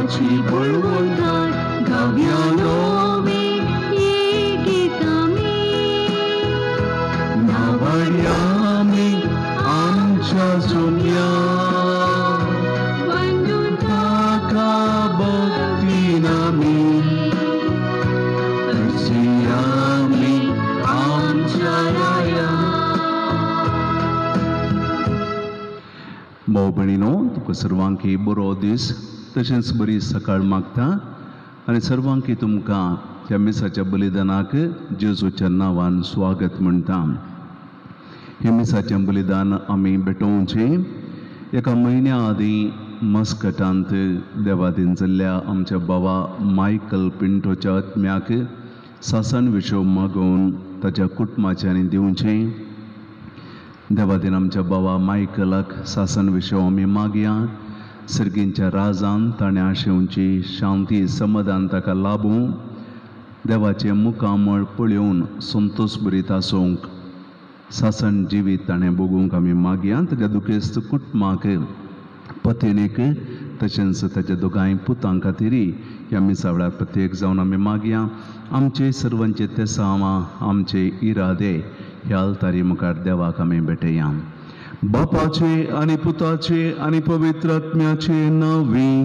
देवाची बळवंताय गावया नवे हे गीत आमी नावाड्या आमी आमच्या सोन्या बंदून ताका भक्तीन आमी आमी आमच्या राया. भाऊ भयणीनो, तुका सर्वांकी बरो दीस तशेंच बरी सकाळ मागता आनी सर्वांकी तुमकां ह्या मिसाच्या बलिदानाक जेजूच्या नांवान स्वागत म्हणटा. हे मिसाचें बलिदान आमी भेटोवचें एका म्हयन्या आदीं मस्कटांत देवादीन जाल्ल्या आमच्या भावा मायकल पिंटोच्या आत्म्याक सासन विशो मागोवन ताच्या कुटुंबाच्यांनी दिवचें. देवादीन आमच्या भावा मायकलाक सासन विशो आमी मागया. सर्गींच्या राजान ताणें आशेवची शांती समाधान ताका लाभूं. देवाचें मुखामळ पळयोवन संतोश भरीत आसूंक सासन जिवीत ताणें भोगूंक आमी मागया. ताच्या दुखेस्त कुटुंबाक पत्नीक तशेंच ताच्या दोगांय पुतां खातीरय ह्या मिसा वेळार प्रत्येक जावन आमी मागया. आमचे सर्वांचे तेसांवां आमचे इरादे ह्या अल्तारी मुखार देवाक आमी भेटया. बापाचे आनी पुताचे आनी पवित्र आत्म्याचे नांवी.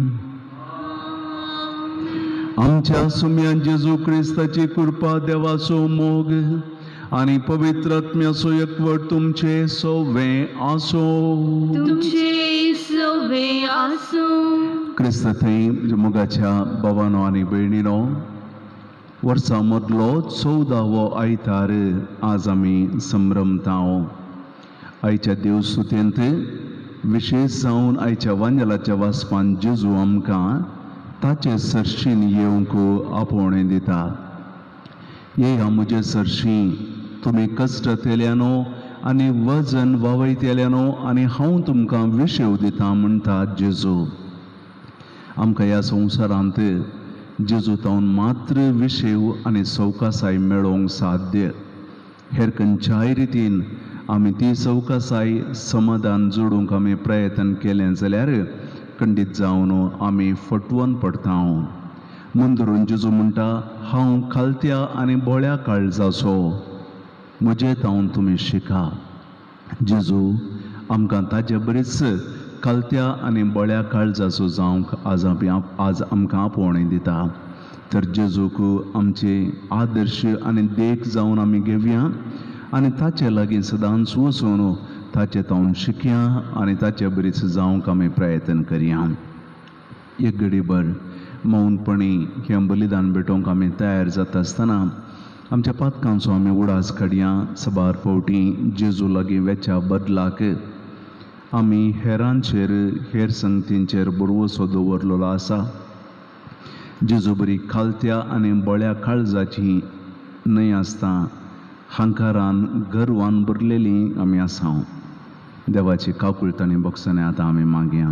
आमच्या सुम्यान जेजू क्रिस्ताची कृपा देवाचो मोग आनी पवित्र आत्म्याचो एकवट तुमचे सवे आसो. तुमचे सवे आसो. क्रिस्त थंय मोगाच्या भावानो आनी भयणीनो, वर्सा मदलो 14वो आयतार आज आमी संभ्रमतांव. आयच्या देवसुतेंत विशेश जावन आयच्या वांजेलाच्या वाचपान जेजू आमकां ताचे सर्शीन येवंक आपोवणें दिता. येया म्हजे सर्शी, तुमी कश्ट केल्यानो आनी वजन वावयतेल्यानो आनी हांव तुमकां विशेव दिता म्हणटा जेजू. आमकां ह्या संवसारांत जेजू तावन मात्र विशेव आनी सवकासाय मेळोवंक साध्य. हेर खंयच्याय रितीन आमी ती सवकासाय समाधान जोडूंक आमी प्रयत्न केलें जाल्यार खंडीत जावन आमी फटवून पडटा. म्हूण धरून जेजू म्हणटा, हांव खालत्या आनी बोळ्या काळजाचो, म्हजे तावन तुमी शिका. जेजू आमकां ताचे बरीच खालत्या आनी बोळ्या काळजाचो जावंक आज आमकां आपोवणें दिता. तर जेजूक आमचे आदर्श आनी देख जावन आमी घेवया आनी ताचे लागीं सदांच वचून ताचे तावन शिकया आनी ताचे बरीच जावंक आमी प्रयत्न करया. एक घडीभर मौनपणी हें बलिदान भेटोवंक आमी तयार जाता आसतना आमच्या पातकांचो आमी उडास काडया. सबार फावटी जेजू लागीं वेच्या बदलाक आमी हेरांचेर हेर संगतींचेर बरवसो दवरलेलो आसा. जेजू बरी खालत्या आनी बोळ्या काळजाची न्हय आसता, हांकारान गर्वान भरलेली आमी आसा. देवाची काकुळटांनी बक्षांनी आतां आमी मागया.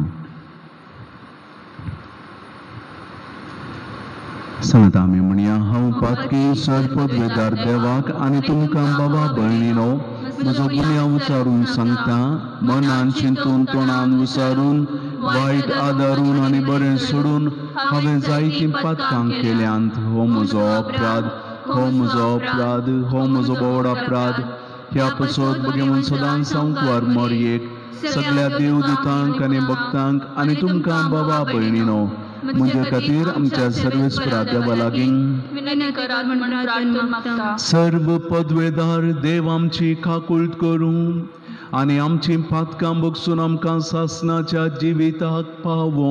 सांगता आमी म्हणया, हांव पातकी सरपदवेदार देवाक आनी तुमकां बाबा भयणीनो म्हजो गुन्यांव विचारून सांगता. मनान चिंतून तोंडान विचारून वायट आदारून आनी बरें सोडून हांवें जायतीं पातकां केल्यांत. हो म्हजो अपराध, हो म्हजो अपराध, हो म्हजो बोड अपराध. ह्या पसत बगेवन सदांच सांगवार मोरयेक सगळ्या देवदूतांक आनी भक्तांक आनी तुमकां बाबा भयणीनो म्हणजे खातीर आमच्या सर्वेस्परा देवा लागीं सर्व पदवेदार देव आमची काकुळट करूं आनी आमची पातकां बगसून आमकां सासणाच्या जिविताक पावो.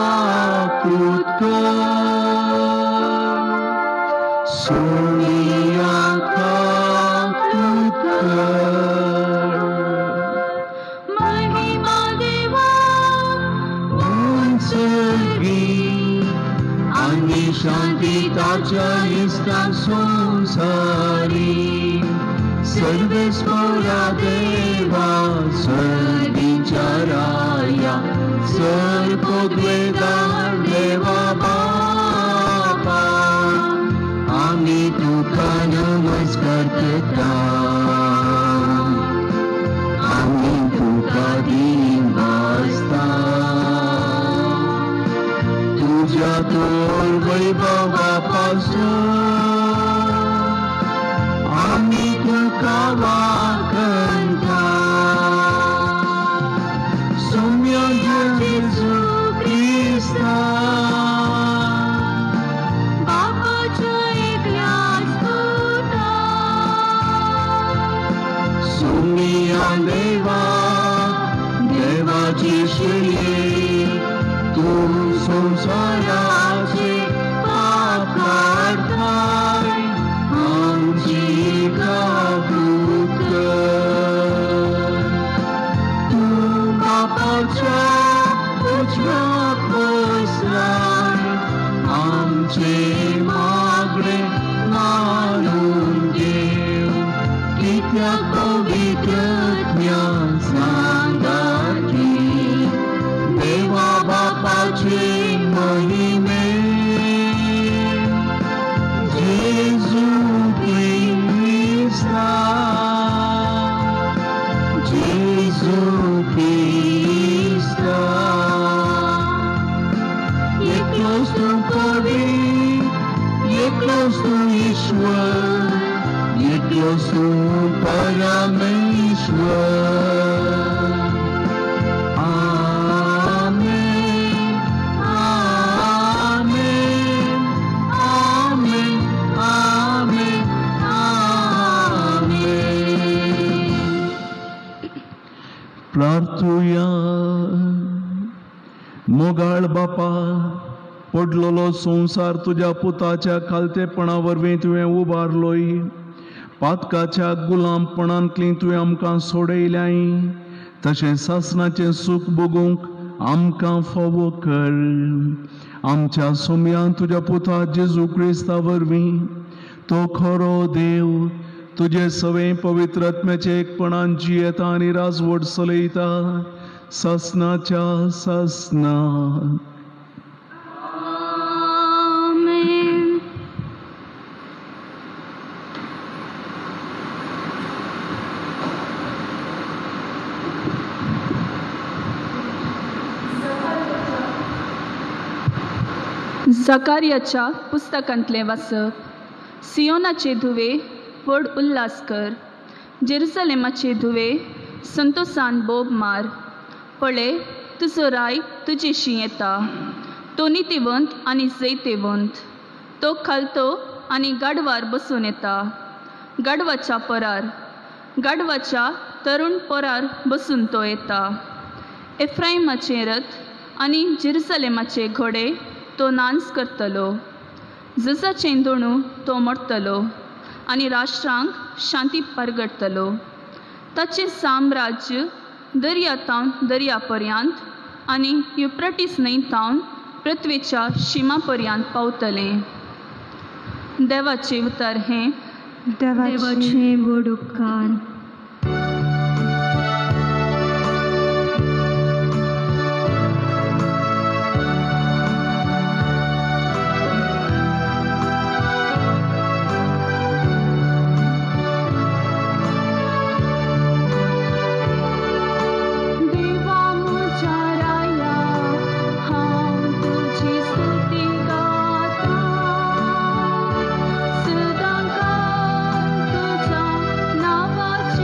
Sonia आम्ही ताच्या इष्टां संसारी सर्वेस्परा देवा सर्गीच्या राया सर्वोद्वेगार देवा बापा आम्ही तुका नमस्कार करता आम्ही तुका दिन वाजता तुझ्या तोर वैभवापासून आम्ही तुका वाकणता सौम्य जेजू ख्रिस्ता बापाच्या एकल्याच पुता सौम्य देवा देवाची श्रेय तू संसाराचे पाप काढताय आमची काबूत तू बापाच्या उजव्यात बसलाय आमचे मागणे मानून घेव कित्याक पवित्र ज्ञान सांगा की देवा बापाचे महिमे जेजू ख्रिस्ता जेजू ख्रिस्ता एकलोच तू पवित्र एकलोच तू ईश्वर एकलोच तू परमेश्वर प्रार्थुया मोगाळ बापा पडलोलो संसार तुझ्या पुताच्या खालतेपणा वरवीं तुवें उबारलोय पातकाच्या गुलामपणांतली तुवें आमकां सोडयल्याय तशें सासणाचें सूख भोगूंक आमकां फावो कर आमच्या सोम्यान तुझ्या पुता जेजू क्रिस्ता वरवीं तो खरो देव तुझे सवे पवित्रात्म्याचे एकपणान जियेता आनी राजवट चलयता सासणाच्या सासना आमेन. झकार्याच्या पुस्तकांतले वाचप सियोनाचे धुवे व्हड उल्हास कर जेरुसलेमाचे धुवे संतोषान बोब मार पळय तुजो राय तुजेशी येता तो नितिवंत आनी जैतेवंत तो खालतो आनी गाडवार बसून येता गाडवाच्या परार गाडवाच्या तरुण पोरार बसून तो येता एफ्राईमाचे रथ आनी जेरुसलेमाचे घोडे तो नांच करतलो झुजाचें दोणू तो मोडटलो आनी राष्ट्रांक शांती परगडतलो ताचें साम्राज्य दर्यातावन दर्यापर्यंत आनी युफ्रेटीस न्हंयतावन पृथ्वीच्या शिमापर्यंत पावतलें देवाचें उतर हें देवाचे व्हड उपकार सदांकाळ तुझ्या नावाची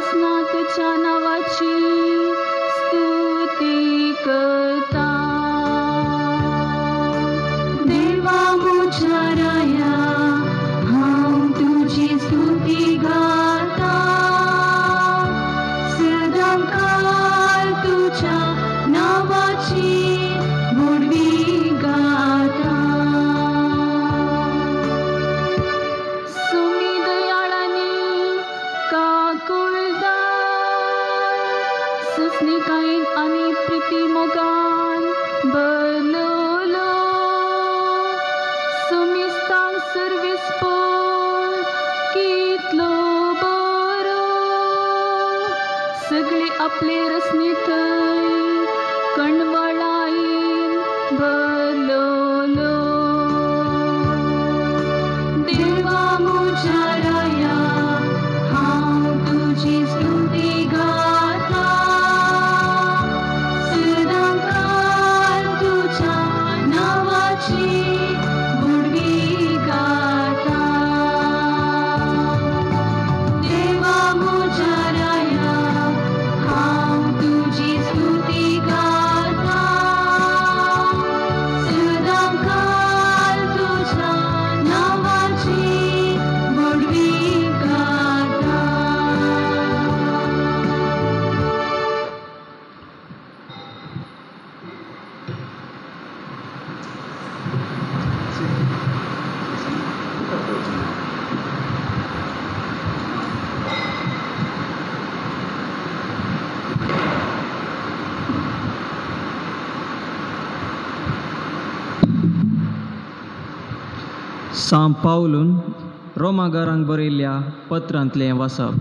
उपासना तुझ्या नावाची स्तुती करता. देवा मुझ्या राया हांव तुझी स्तुती गाता. सदांकाळ तुझ्या नावाची गोडवी गाता. सुमी दयाळानी काकुळदा सुस्निकायेन आणि प्रीती मोगान बलोलो. सुमिस्तांग सर्विस्पोर कितलो बरो. सगळे आपले रसनी थंय कणवळाईन बलोलो. देवा मुझ्या राया हांव तुझी स्तुती गाता. सदांकाळ तुझ्या नावाची गोडवी गाता. देवा मुझ्या राया हांव तुझी स्तुती गाता. सदांकाळ तुझ्या नावाची गोडवी गाता. सांत पावलून रोमागारांक बरयल्ल्या पत्रांतलें वाचप.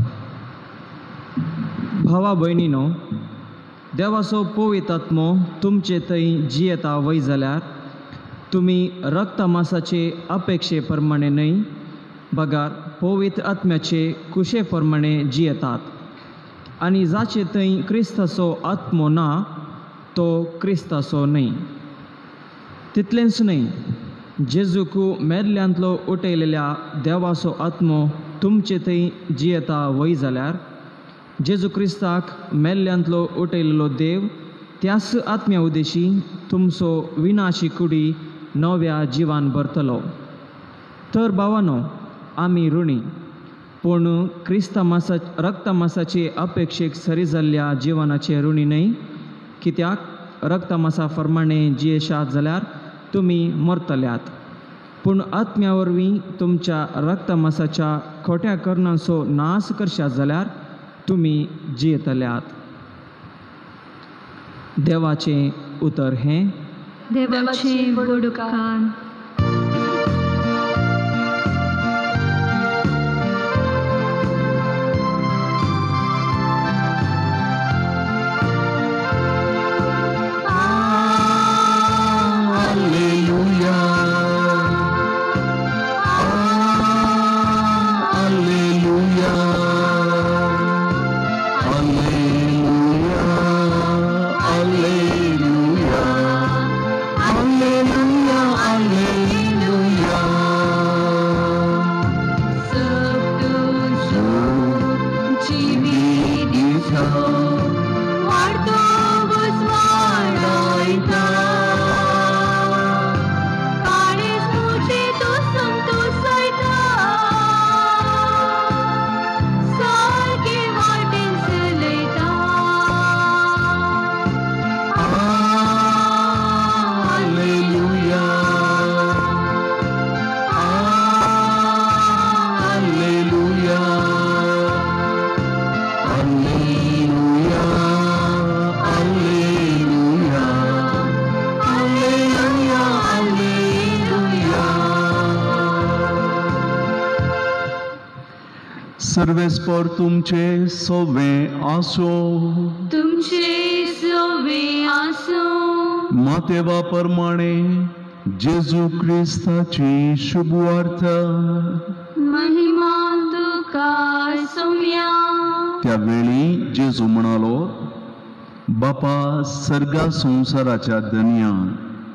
भावा भयणीनो, देवाचो पवित्र आत्मो तुमचे थंय जियेता वय जाल्यार तुमी रक्त मांसाचे अपेक्षे प्रमाणे न्हय, बगार पवित्र आत्म्याचे कुशे प्रमाणे जियेतात. आनी जाचे थंय क्रिस्ताचो आत्मो ना तो क्रिस्ताचो न्हय. तितलेंच न्हय, जेजूक मेदल्यांतलो उठयलेल्या देवाचो आत्मो तुमचे थंय जियेता वय जाल्यार जेजू क्रिस्ताक मेल्ल्यांतलो उठयलेलो देव त्याच आत्म्या उदेशी तुमचो विनाशी कुडी नव्या जिवान भरतलो. तर भावानो, आमी ऋणी पूण रक्त मांसाचे अपेक्षेक सरी जाल्ल्या जिवनाचे ऋणी न्हय. कित्याक रक्त मांसा प्रमाणे जियेशात जाल्यार तुमी मरतल्यात, पूण आत्म्या वरवीं तुमच्या रक्त मांसाच्या खोट्या कर्णांचो नाश करशात जाल्यार तुमी जियेतल्यात. देवाचें उतर हें. देवाचे गोड उपकार. सर्वेस्पर तुमचे सोवे आसो. तुमचे सोवे आसो. मातेवा प्रमाणे जेजू क्रिस्ताची शुभवार्थ. महिमा तुका सोम्या. त्यावेळी जेजू म्हणालो, बापा, सर्गा संवसाराच्या धन्या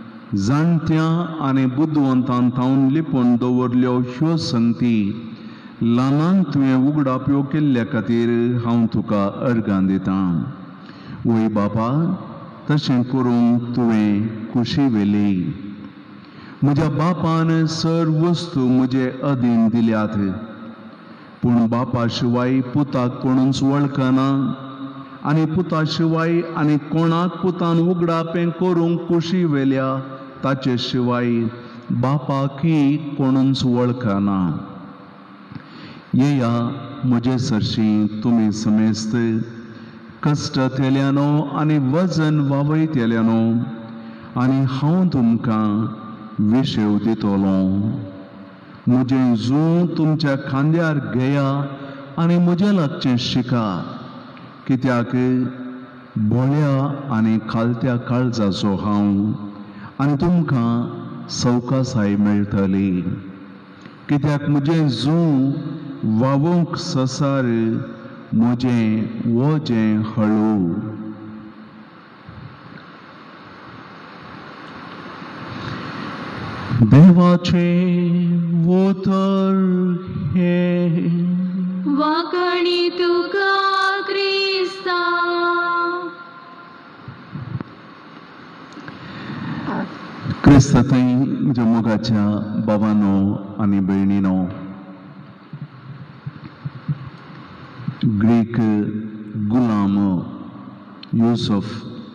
जाणट्या आनी बुद्धवंतां थावन लिपून दवरल्यो ह्यो संगती ल्हानांक तुवें उगडाप्यो केल्ल्या खातीर हांव तुका अर्गां दितां. वय बापा, तशें करूंक तुवें कुशी वेली. म्हज्या बापान सर्व वस्तू म्हजे अधीन दिल्यात, पूण बापा शिवाय पुताक कोणूच वळखना आनी पुता शिवाय आनी कोणाक पुतान उगडापें करूंक कुशी वेल्या ताचे शिवाय बापाकी कोणूच वळखना. येया म्हजे सरशी तुमी समेस्त कश्ट केल्यानो आनी वजन वावयतेल्यानो आनी हांव तुमकां विशेव दितलो. म्हजें जूं तुमच्या खांद्यार घेया आनी म्हजे लागचें शिका, कित्याक बोळ्या आनी खालत्या काळजाचो हांव आनी तुमकां सवकासाय मेळटली. कित्याक म्हजें जूं वावूंक ससार, म्हजें वजें हळू. देवाचे उतर हे. वाकणी तुका क्रिस्ता. क्रिस्त थंय म्हज्या मोगाच्या बाबांनो आनी भयणीनो, ग्रीक गुलाम युसफ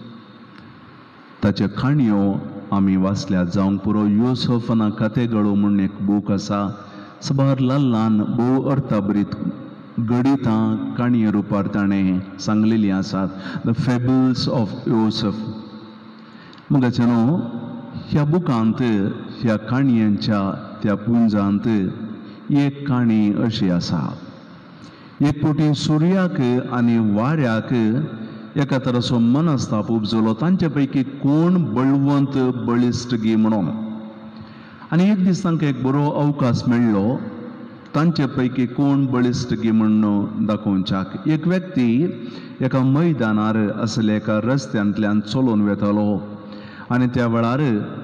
ताचे काणयो आमी वाचल्यात जावंक पुरो. युसफना कथेगळो म्हणून एक बूक आसा, सबार ल्हान भोव अर्थाबरीत गणितां काणये रुपार ताणें सांगलेलीं आसात. The fables of Aesop. मोगाच्यानो, ह्या बुकांत, ह्या काणयांच्या त्या पुंजांत एक काणी अशी आसा. एक फावटी सुर्याक आनी वाऱ्याक एका तराचो मनस्ताप उपजलो, तांचे पैकी कोण बळवंत बळिश्ट गी म्हणून. आनी एक दीस तांकां एक बरो अवकाश मेळ्ळो तांचे पैकी कोण बळिश्ट गी म्हणून दाखोवच्याक. एक व्यक्ती एका मैदानार आसले एका रस्त्यांतल्यान चलून वेतालो आनी त्या वेळार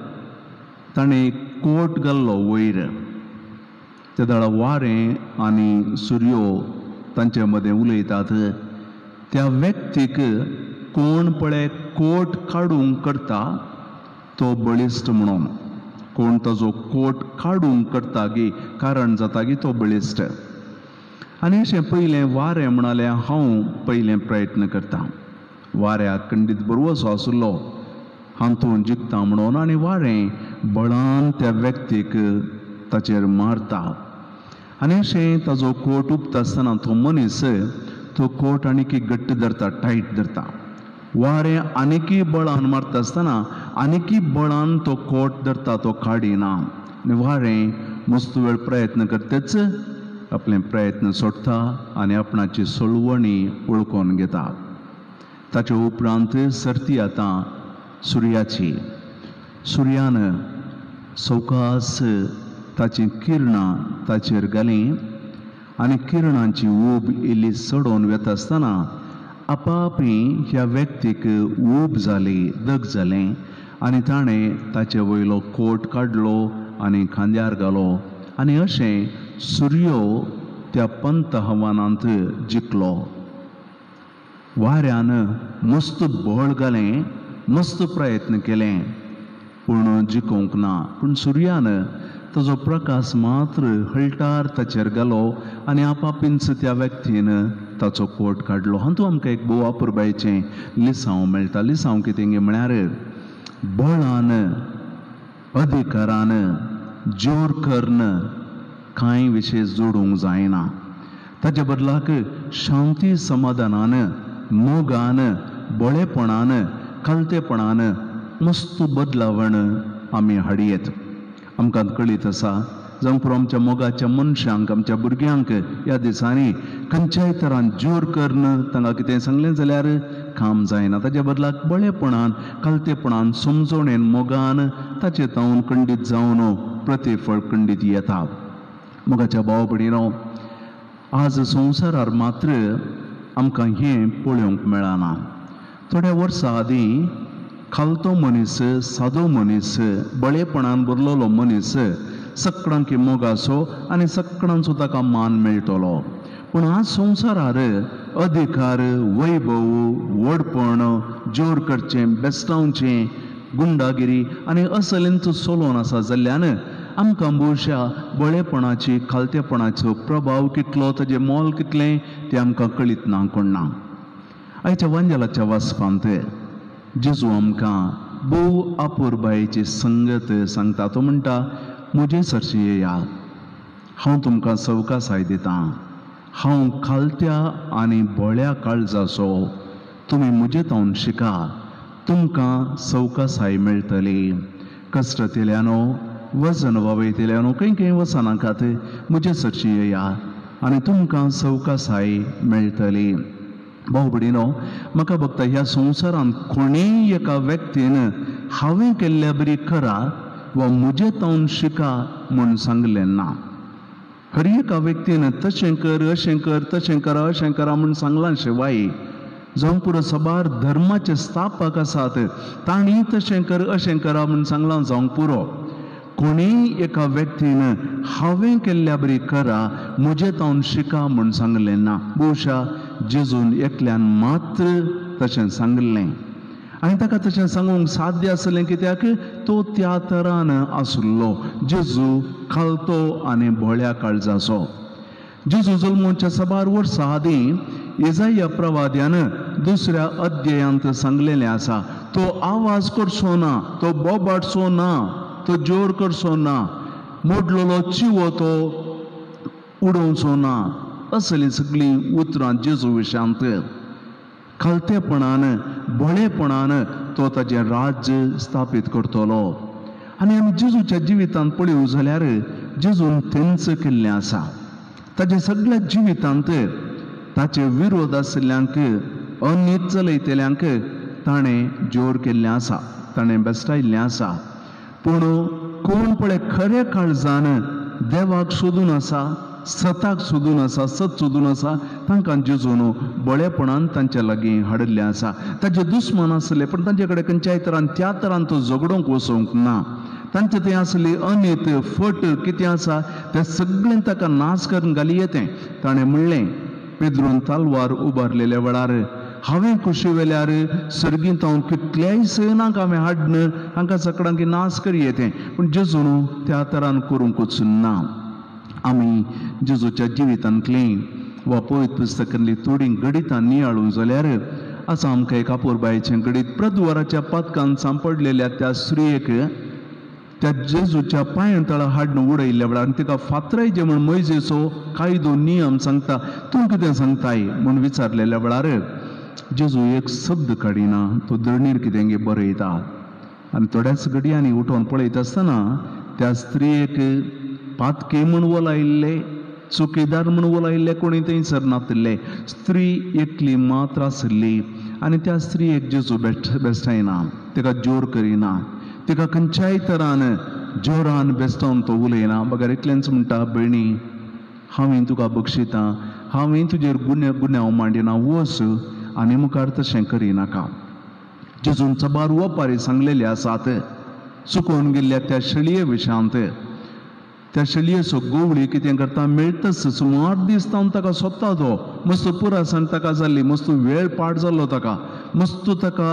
ताणें कोट घाल्लो वयर. त्या दाळा वारें आनी सुर्यो तांचे मदें उलयतात. त्या व्यक्तीक कोण पळय कोट काडूंक करता तो बळिश्ट म्हणून. कोण ताजो कोट काडूंक करता गी, कारण जाता गी तो बळिश्ट. आनी अशें पयलें वारें म्हणालें हांव पयलें प्रयत्न करतां. वाऱ्याक खंडीत बरोसो आसलो, हांव तूं जिखता म्हणून, आनी वारें बळान त्या व्यक्तीक ताचेर मारता. आनी अशें ताजो कोट उपता आसतना तो मनीस तो कोट आनीकी घट्ट धरता, टायट धरता. वारें आनीकी बळान मारता आसतना आनीकी बळान तो कोट धरता, तो काडिना. आनी वारें मस्त वेळ प्रयत्न करतेच आपले प्रयत्न सोडता आनी आपणाची सळवणी वळखून घेता. ताचे उपरांत सर्ती आतां सुर्याची. सुर्यान सवकास ताची किरणां ताचेर घालीं आनी किरणांची ऊब इल्ली चडोवन वेता आसतना आपापी ह्या व्यक्तीक ऊब जाली, दग जालें आनी ताणें ताचे वयलो कोट काडलो आनी खांद्यार घालो. आनी अशें सुर्यो त्या पंत हवानांत जिखलो. वाऱ्यान मस्त बळ घालें, मस्त प्रयत्न केलें, पूण जिखोवंक ना. पूण सुर्यान ताजो प्रकाश मात्र हळटार ताचेर घालो आनी आपापींच त्या व्यक्तीन ताचो कोट काडलो. हातूंत आमकां एक भोव अपुरबायेचें लिसांव मेळटा. लिसांव कितें गे म्हळ्यार बळान, अधिकारान, जोर करन कांय विशय जोडूंक जायना. ताचे बदलाक शांती समाधानान, मोगान, बळेपणान, खालतेपणान मस्त बदलावण आमी हाडयेत. आमकां कळीत आसा जावं पुरो आमच्या मोगाच्या मनशांक, आमच्या भुरग्यांक ह्या दिसांनी खंयच्याय तरान जोर करन तांकां कितें सांगलें जाल्यार काम जायना. ताच्या बदलाक बळेपणान, खालतेपणान, समजोणेन, मोगान ताचे तावन खंडीत जावन प्रतिफळ खंडीत येता. मोगाच्या भाव भयणीनो, आज संवसारार मात्र आमकां हें पळोवंक मेळना. थोड्या वर्सां आदीं खालतो मनीस, सादो मनीस, बळेपणान भरलेलो मनीस सगळ्यांक मोग आसो आनी सगळ्यांचो ताका मान मेळटलो. पूण आज संवसारार अधिकार, वैभव, व्हडपण, जोर करचें, बेस्तावचें, गुंडागिरी आनी असलेंचो चलोन आसा जाल्ल्यान आमकां भोवशा बळेपणाची, खालतेपणाचो प्रभाव कितलो, ताजें मोल कितलें तें आमकां कळीत ना कोण ना. आयच्या वांजेलाच्या वाचपांत जेजू आमकां भोव आपुरबायेची संगत सांगता. तो म्हणटा, म्हजे सरशी येया, हांव तुमकां सवकासाय दितां. हांव खालत्या आनी बोळ्या काळजाचो, तुमी म्हजे तावन शिका, तुमकां सवकासाय मेळटली. कश्ट तेल्यानो, वजन वावयतेल्यानो खंय वचनाकात, म्हजे सरशी येया आनी तुमकां सवकासाय मेळटली. भाव भयणीनो, म्हाका बघता ह्या संवसारांत कोणेय एका व्यक्तीन हांवें केल्ल्या बरी करा वा म्हजे तावन शिका म्हूण सांगलें ना. खरी एका व्यक्तीन तशें कर, अशें कर, तशें करा, अशें करा म्हूण सांगला शिवाय जावं पुरो सबार धर्माचे स्थापक आसात तांणी तशें कर, अशें करा म्हूण सांगलां जावंक पुरो. कोणेय एका व्यक्तीन हांवें केल्ल्या बरी करा, म्हजे तावन शिका म्हूण सांगलें ना. भोवशा जेजून एकल्यान मात्र तशें सांगलें आनी ताका तशें सांगूंक साध्य आसलें, कित्याक तो त्या तरान आसलो. जेजू खालतो आनी बोळ्या काळजाचो. जेजू जल्मोवच्या सबार वर्सां आदीं येजाया प्रवाद्यान 2ऱ्या अध्यायांत सांगलेलें आसा, तो आवाज करचो ना, तो बोबाटचो ना, तो जोर करचो ना, मोडलेलो चिवो तो उडोवचो ना. असलीं सगळीं उतरां जेजू विशांत. खालतेपणान, बोळेपणान तो ताजें राज्य स्थापीत करतलो. आनी आमी जेजूच्या जिवितांत पळयू जाल्यार जेजून तेंच केल्लें आसा. ताच्या सगळ्या जिवितांत ताचे विरोध आशिल्ल्यांक, अनीत चलयतल्यांक ताणें जोर केल्लें आसा, ताणें बेस्टायल्लें आसा. पूण कोण पळय खऱ्या काळजान देवाक सोदून आसा, सताक सोदून आसा, सत सोदून आसा, तांकां जेजून बळेपणान तांच्या लागीं हाडिल्लें आसा. ताजे दुस्मान आसले पूण तांचे कडेन खंयच्याय तरान त्या तरान तो झगडोंक वचोंक ना. तांचें तें आसली अनीत, फट कितें आसा तें सगळें ताका नाश करून घाली येतें. ताणें म्हणलें, पेद्रून तालवार उबारलेल्या वेळार, हांवें कुशी वेल्यार सर्गींत हांव कितल्याय सैनाक हांवें हाडन हांकां सगळ्यांक नाश करी येतें. पूण जेजून त्या तरान करूंकूच ना. आमी जेजूच्या जिवितांतलीं वा पवित्र पुस्तकांतलीं थोडीं गणितां नियाळूं जाल्यार आसा आमकां एक आपुरबायेचें गणीत. प्रद्वाराच्या पातकांत सांपडलेल्या त्या स्त्रियेक त्या जेजूच्या पांया तळा हाडून उडयल्ल्या वेळार तिका फातराय जे म्हण मोइजेचो कायदो नियम सांगता, तूं कितें सांगताय म्हूण विचारलेल्या वेळार जेजू एक शब्द काडिना. तो दळणीर कितें गे बरयता आनी थोड्याच घडयांनी उठोवन पळयत आसतना त्या स्त्रियेक पातके म्हूण वलायिल्ले, चुकीदार म्हूण वलायिल्ले कोणी थंयसर नासले. स्त्री एकली मात्र आसली आनी त्या स्त्रियेक जेजू बेश्टायना, तिका जोर करिना, तिका खंयच्याय तरान जोरान बेस्तावन तो उलयना. बगर एकल्याच म्हणटा, भयणी हांवें तुका बक्षितां, हांवें तुजेर गुन्यांव मांडिना, वच आनी मुखार तशें करिनाका. जेजून सबार वपारी सांगलेले आसात. चुकोवन गेल्ल्या त्या शेळये विशांत त्या शेळयेचो गोवळी कितें करता, मेळटच सुमार दीस तावन ताका सोदता. तो मस्त पुरासाण ताका जाल्ली, मस्त वेळ पाड जाल्लो ताका, मस्त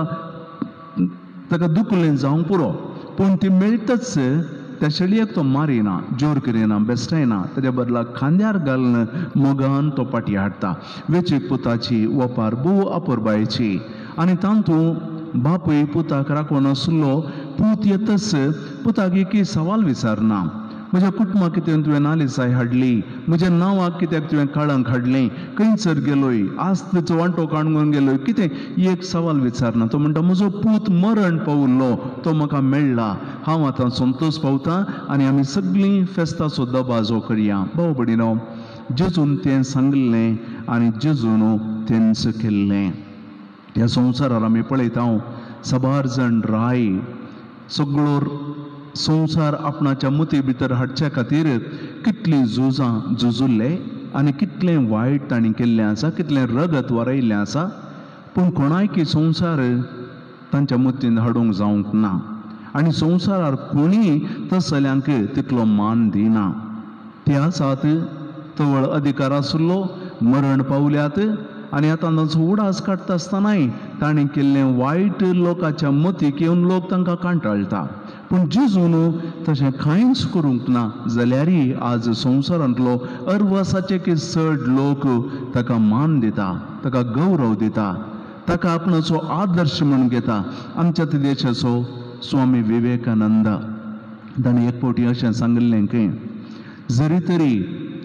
ताका दुखलें जावंक पुरो. पूण ती मेळटच त्या शेळयेक तो मारिना, जोर करिना, बेस्टायना. ताच्या बदला खांद्यार घालून मोगान तो पाटी हाडटा. वेचीक पुताची वपार भोव आपुरबायेची. आनी तांतूं बापूय पुताक राखून आसलो. पूत येतच पुताक एकय सवाल विचारना. म्हज्या कुटुंबाक कितें तुवें नालिसाय हाडली, म्हज्या नांवाक कित्याक तुवें काळंक हाडलें, खंयसर गेलोय, आस्तीचो वांटो काडून गेलोय, कितें एक सवाल विचारना. तो म्हणटा, म्हजो पूत मरण पावल्लो, तो म्हाका मेळ्ळा, हांव आतां संतोश पावतां आनी आमी सगळीं फेस्ताचो दबाजो करया. भाव भयणीनो, जेजून तें सांगलें आनी जेजून तेंच केल्लें. ह्या संवसारार आमी पळयता सबार जाण राय सगळो संवसार आपणाच्या मुती भितर हाडच्या खातीर कितलीं झुजां झुजुल्ले आनी कितलें वायट तांणी केल्लें आसा, कितलें रगत वारयल्लें आसा. पूण कोणायकी संवसार तांच्या मुतीन हाडूंक जावंक ना. आनी संवसारार कोणी तसल्यांक तितलो मान दिना. ते आसात तवळ अधिकार आसलो, मरण पावल्यात आनी आतां तांचो उडास काडटा आसतनाय ताणें केल्लें वायट लोकांच्या मतीक येवन लोक तांकां कांटाळटा. पूण जेजून तशें कांयच करूंक ना जाल्यारय आज संवसारांतलो अरवसाचे चड लोक ताका मान दिता, ताका गौरव दिता, ताका आपणाचो आदर्श म्हूण घेता. आमच्या देशाचो स्वामी विवेकानंद ताणें एक फावटी अशें सांगिल्लें की जरी तरी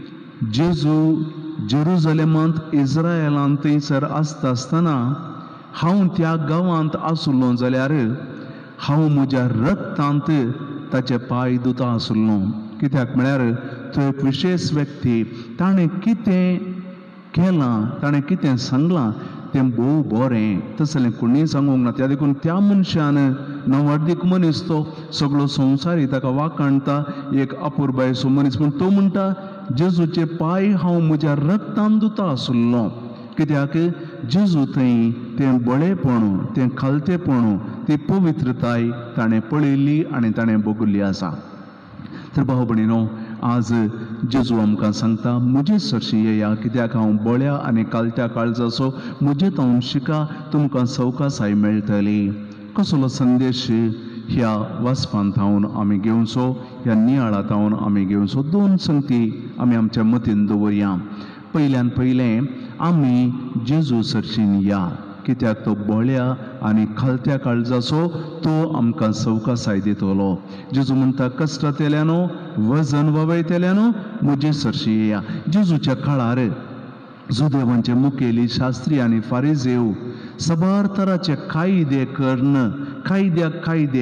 जेजू जेरुजलेमांत इस्रायलांत थंयसर आसता आसतना हांव त्या गांवांत आसुल्लो जाल्यार हांव म्हज्या रक्तांत ताचे पांय धुता आसुल्लो. कित्याक म्हळ्यार तो एक विशेष व्यक्ती, ताणें कितें केलां, ताणें कितें सांगलां तें भोव बरें, तसलें कोणीय सांगूंक ना. त्या देखून त्या मनशान नवार्दीक मनीस तो सगळो संवसारी ताका वाखाणटा, एक अपुरबायसो मनीस, पूण तो म्हणटा जेजूचे पांय हांव म्हज्या रक्तान धुता आसुल्लो. कित्याक जेजू थंय तें बळेपण, तें खालतेपण, ती पवित्रताय ताणें पळयली आनी ताणें भोगुल्ली आसा. तर भाव भयणीनो, आज जेजू आमकां सांगता म्हजे सरशी येया, कित्याक हांव बळ्या आनी कालत्या काळजाचो, म्हजे तावन शिका, तुमकां सवकासाय मेळटली. कसलो संदेश ह्या वाचपांत हांवन आमी घेवचो, ह्या नियाळांत हांवन आमी घेवचो. दोन संगती आमी आमच्या मतीन दवरया. पयल्यान पयलें आमी जेजू सरशीन या, कित्याक तो बळ्या आनी खालत्या काळजाचो, तो आमकां सवकासाय दितलो. जेजू म्हणटा कश्टांतल्यानो, वजन ववयतल्यानो म्हजे सरशी येया. जेजूच्या काळार जुदेवांचे मुखेली शास्त्री आनी फारिजेव सबार तराचे कायदे कर्ण, कायद्याक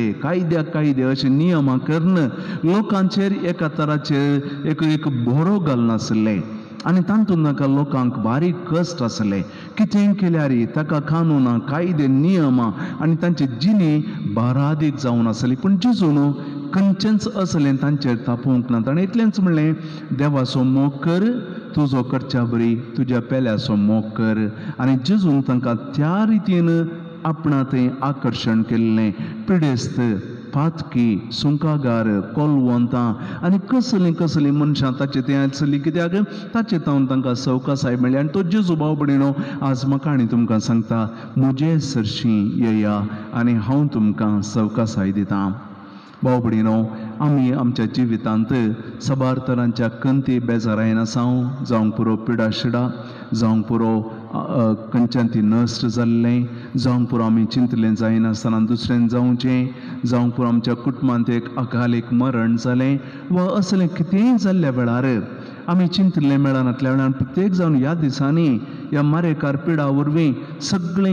कायदे अशे नियमां कर्ण लोकांचेर एका तराचे एक बोरो घालनासले. आनी तातूंत ताका लोकांक बारीक कश्ट आसले. कितें केल्यार ताका कानुनां, कायदे, नियमां आनी तांचे जिणे बारादीक जावन आसली. पूण जेजून खंयचेंच असलें तांचेर तापोवंक ना. ताणें इतलेंच म्हणलें, देवाचो मोग कर, तुजो करच्या बरी तुज्या पेल्याचो मोग कर. आनी जेजून तांकां त्या रितीन आपणा थंय आकर्शण केल्लें. पिडेस्त, पातकी, सुंकागार, कोलवंतां आनी कसलीं मनशां ताचे थंय आसलीं. कित्याक ताचे तावन तांकां सवकासाय मेळ्ळी. आनी तो जेजू भाव भयणीनो आज म्हाका आनी तुमकां सांगता म्हजे सरशीं येया आनी हांव तुमकां सवकासाय दितां. भाव भयणीनो, आमी आमच्या जिवितांत सबार तरांच्या कंती बेजाराय आसांव, जावंक पुरो पिडा शिडा, जावंक पुरो खंयच्यान ती नश्ट जाल्लें, जावंक पुरो आमी चिंतलें जायनासतना दुसरें जावचें, जावंक पुरो आमच्या कुटुंबांत एक अकालीक मरण जालें, वा असलें कितेंय जाल्ल्या वेळार आमी चिंतलें मेळनातल्या वेळार प्रत्येक जावन ह्या दिसांनी ह्या मारेकार पिडा वरवीं सगळें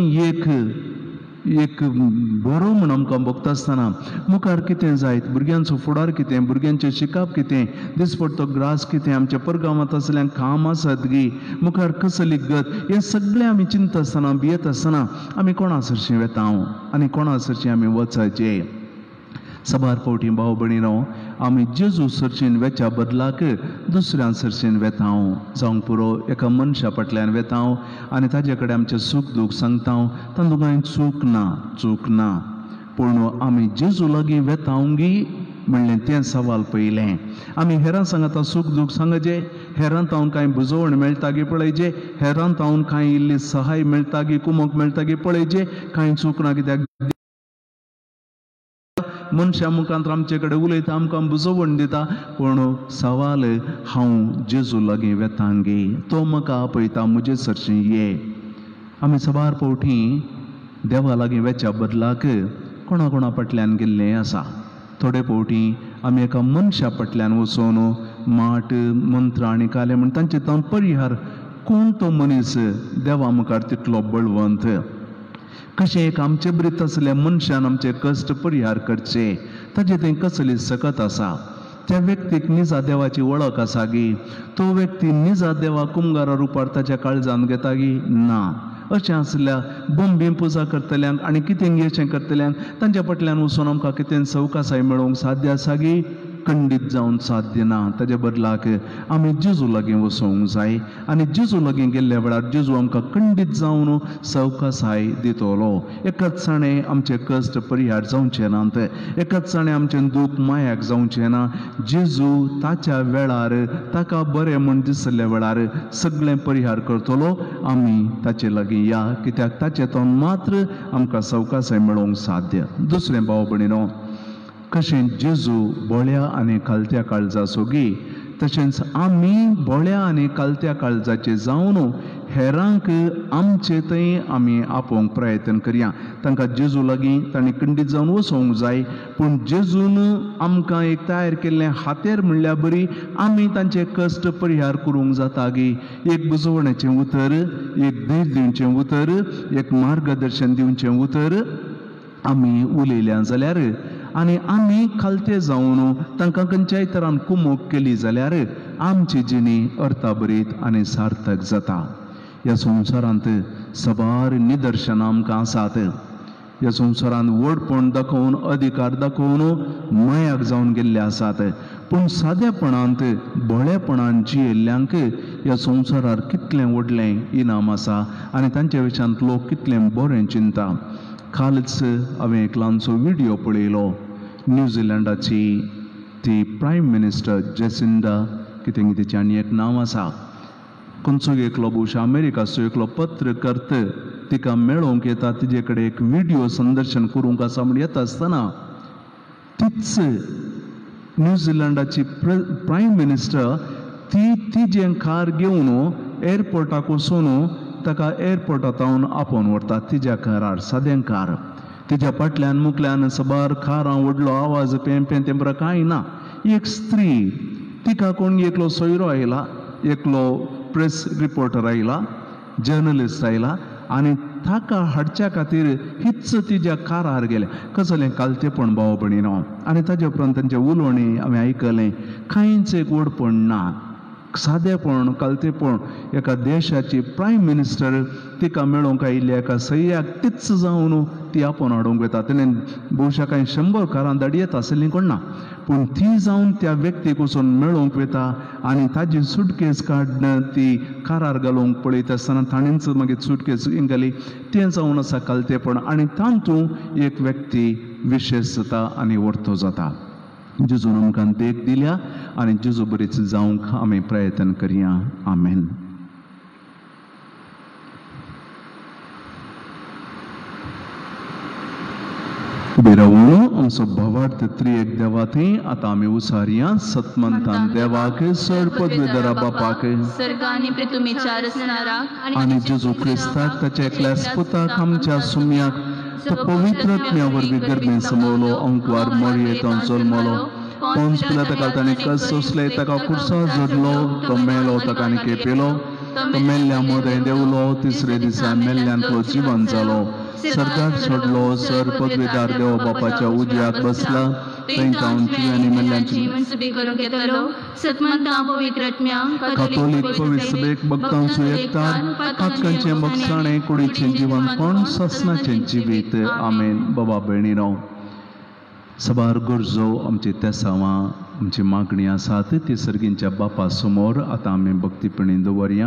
एक बरो म्हूण आमकां भोगता आसतना मुखार कितें जायत, भुरग्यांचो फुडार कितें, भुरग्यांचें शिकप कितें, दिसपट्टो ग्रास कितें, आमच्या परगांवांत असल्यांक काम आसत गी, मुखार कसली गत, हें सगळें आमी चिंतता आसतना, भियेत आसतना आमी कोणा सरशीं वेता आनी कोणा सरशीं आमी वचचें. सबार फावटी भाव भयणीनो, आमी जेजू सरशीन वेच्या बदलाक दुसऱ्या सरशीन वेता, जावंक पुरो एका मनशा फाटल्यान वेता आनी ताजे कडेन आमचें सूख दूख सांगता. तातूंत कांय चूक ना. पूण आमी जेजू लागीं वेता गी म्हणलें तें सवाल पयलें. आमी हेरां सांगता सूख दूख सांगचें, हेरां तावन कांय बुजवण मेळटा गी पळयचें, हेरां तावन कांय इल्ली सहाय मेळटा गी, कुमक मेळटा गी पळयचें, कांय चूक ना. कित्याक मनशा मुखांत आमचे कडेन उलयता, आमकां बुजवण दिता. पूण सवाल हांव जेजू लागीं वेता गे, तो म्हाका आपयता म्हजे सरशीं ये. आमी सबार फावटी देवा लागीं वेच्या बदलाक कोणा फाटल्यान गेल्लें आसा. थोडे फावटी आमी एका मनशा फाटल्यान वचून माट, मंत्र आनी काले म्हण तांचे तावन परिहार, कोण तो मनीस देवा मुखार तितलो बळवंत, कशें एक आमचे बरीत आसल्या मनशान आमचे कश्ट परिहार करचे, ताजे थंय कसली सकत आसा. त्या व्यक्तीक निजा देवाची वळख आसा गी, तो व्यक्ती निजा देवा कुंभारा रुपार ताच्या काळजान घेता गी ना. अशें आसल्या बोंबी पुजा करतल्यांक आनी कितें अशें करतल्यांक तांच्या फाटल्यान वचून आमकां कितें सवकासाय मेळोवंक साध्य आसा गी खंडीत जावन साध्य ना. ताजे बदलाक आमी जेजू लागीं वचोंक जाय आनी जेजू लागीं गेल्ल्या वेळार जेजू आमकां खंडीत जावन सवकासाय दितलो. एकचाणे आमचे कश्ट परिहार जावचे नात, एकचाणे आमचें दूख मायाक जावचें ना. जेजू ताच्या वेळार ताका बरें म्हूण दिसल्या वेळार सगळें परिहार करतलो. आमी ताचे लागीं या, कित्याक ताचे तोंड मात्र आमकां सवकासाय मेळोवंक साध्य. दुसरें भाव भयणीनो, कशें जेजू बोळ्या आनी कालत्या काळजा सोगी, तशेंच आमी बोळ्या आनी कालत्या काळजाचे जावन हेरांक आमचे थंय आमी आपोवंक प्रयत्न करया. तांकां जेजू लागीं तांणी खंडीत जावन वचोंक जाय, पूण जेजून आमकां एक तयार केल्लें हातेर म्हणल्यार बरी आमी तांचे कश्ट परिहार करूंक जाता गे. एक बुजवण्याचें उतर, एक धैर्य दिवचें उतर, एक मार्गदर्शन दिवचें उतर आमी उलयल्या जाल्यार आनी आमी खालते जावन तांकां खंयच्याय तरान कुमोग केली जाल्यार आमची जिणी अर्थाभरीत आनी सार्थक जाता. ह्या संवसारांत सबार निदर्शनां आमकां आसात. ह्या संवसारांत व्हडपण दाखोवन अधिकार दाखोवन मयाक जावन गेल्ले आसात, पूण सादेपणांत बोळेपणान जियेल्ल्यांक ह्या संवसारार कितलें व्हडलें इनाम आसा आनी तांचे विशयांत लोक कितलें बरें चिंता. कालच हांवें एक ल्हानसो व्हिडियो पळयलो. न्यूझिलंडाची ती प्रायम मिनिस्टर जेसिंडा कितें तिचें आनी एक नांव आसा, खंयचो एकलो भुशा अमेरिकाचो एकलो पत्रकर्ता तिका मेळोवंक येता, तिजे कडेन एक व्हिडियो संदर्शन करूंक आसा म्हण येता आसतना तीच न्यूझिलंडाची प्रायम मिनिस्टर ती तिजें कार घेवन एअरपोर्टाक वचून ताका एअरपोर्टांत आपोवन व्हरता तिच्या कारार, सादें कार. तिच्या फाटल्यान मुखल्यान सबार कारां व्हडलो आवाज पें पें तें बरं कांय ना. एक स्त्री, तिका कोण एकलो सोयरो आयला, एकलो प्रेस रिपोर्टर आयला, जर्नलिस्ट आयला आनी ताका हाडच्या खातीर हीच तिच्या कारार गेले. कसलें कालतेपण भाव भयणीनो. आनी ताजे उपरांत तांचें उलोवणी हांवें आयकलें. कांयच एक व्हडपण ना, सादेपण, कालतेपण. एका देशाची प्रायम मिनिस्टर तिका मेळोवंक आयिल्ल्या एका सय्याक तीच जावन ती आपोवन हाडूंक वता. तेणें भोवशा कांय 100 कारां धाडयत आसलीं कोण ना, पूण ती जावन त्या व्यक्तीक वचून मेळोवंक वता आनी ताजी सुटकेस काडन ती कारार घालूंक पळयत आसतना ताणेंच मागीर सुटकेस घाली. तें जावन आसा कालतेपण. आनी तातूंत एक व्यक्ती विशेश जाता आनी व्हरतो जाता. जेजून आमकां देख दिल्या आनी जेजू बरीच जावंक आमी प्रयत्न करया. आमेन. बिरावणो आमचो भवार्थ त्रिएक देवाते आतां आमी उसारया. सतमंतान देवाक, सर पदवेदरा बापाक सर्गांनी पृथ्वीच्या रचणाराक आनी जेजू क्रिस्ताक ताच्या एकल्याच पुताक आमच्या सुम्याक तो पवित्रत्म्या वरवीं गर्भेन समोवलो, अंकवार मरयेंत जल्मलो, पोंच पिलाताका ताणें कस सोंसले, ताका कुर्सार जोडलो, तो मेलो, ताका आनी केपेलो, तो मेल्ल्या मोदें देवलो, तिसरे दिसा मेल्ल्यांतलो जिवन जालो, सर्गाक सोडलो, सर पदवेदार देव बापाच्या उजव्याक बसला, थंय जावन जिव्यांनी मेल्ल्यांची करूंक येतलो. सतमंता पवित्रत्म्या कातोलीक पवित्र सभेक भक्तांचो एकठार, पातकांचें भक्षाणें, कुडीचें जिवन, कोण ससनाचें जिवीत. आमेन. बाबा भयणीनो, सबार गरजो आमची तेसावां आमची मागणी आसात ती सर्गींच्या बापा समोर आतां आमी भक्तीपणी दवरया.